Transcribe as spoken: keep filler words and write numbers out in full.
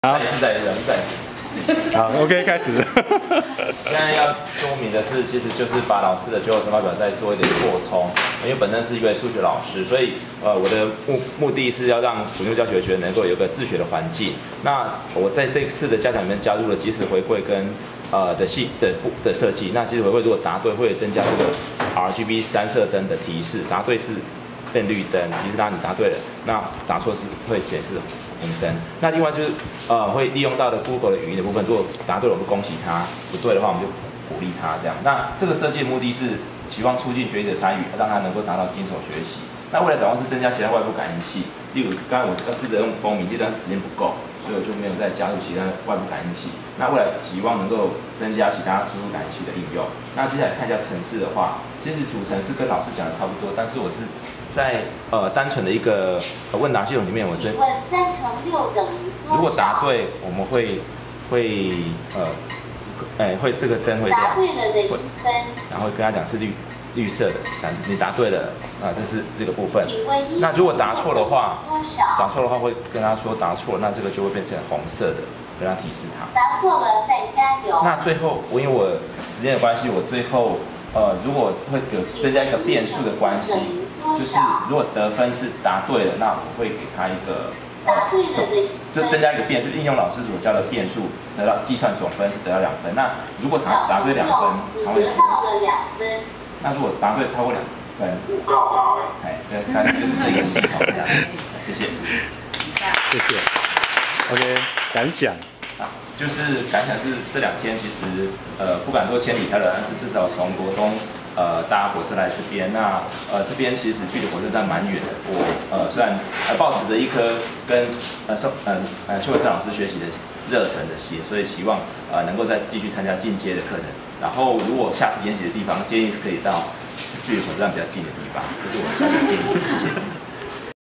好， 再一次再一次再一次。好 ，OK， 开始。 现在要说明的是，其实就是把老师的九九乘法表再做一点扩充。因为本身是一位数学老师，所以呃我的目目的是要让普通教学学能够有一个自学的环境。那我在这次的家长里面加入了即时回馈跟呃的系的的设计。那即时回馈如果答对，会增加这个 R G B 三色灯的提示，答对是变绿灯，提示他你答对了，那答错是会显示红灯。那另外就是呃会利用到的 Google 的语音的部分，如果答对了我们恭喜他，不对的话我们就鼓励他这样。那这个设计的目的是期望促进学习者参与，让他能够达到精手学习。那未来展望是增加其他外部感应器，例如刚才我要试着用风鸣，这段时间不够，所以我就没有再加入其他外部感应器。那未来期望能够增加其他输入感应器的应用。那接下来看一下程式的话，其实主程式跟老师讲的差不多，但是我是在呃单纯的一个问答系统里面，我真请问三乘六等于多少？ 如果答对，我们会会呃。哎，会这个灯会亮， 答对了的一分， 然后跟他讲是绿绿色的，展示你答对了啊，这是这个部分。 请问那如果答错的话， 多少？ 答错的话会跟他说答错，那这个就会变成红色的，跟他提示他。 答错了再加油。 那最后我因为我时间的关系，我最后呃如果会有增加一个变数的关系，就是如果得分是答对了，那我会给他一个。 答对了的就增加一个变，就应用老师所教的变数，得到计算总分是得到两分。那如果答答对两分，他会说。 得到了两分。 那如果答对超过两分，哎，对，大概就是这个系统这样。谢谢。 谢谢。OK， 感想。 啊，就是感想是这两天其实呃不敢说千里迢迢，但是至少从国中。呃，搭火车来这边，那呃这边其实距离火车站蛮远的。我呃虽然呃抱持着一颗跟呃受呃呃邱伟正老师学习的热忱的心，所以期望呃能够再继续参加进阶的课程。然后如果下次研习的地方，建议是可以到距离火车站比较近的地方，这是我的小小建议。谢谢。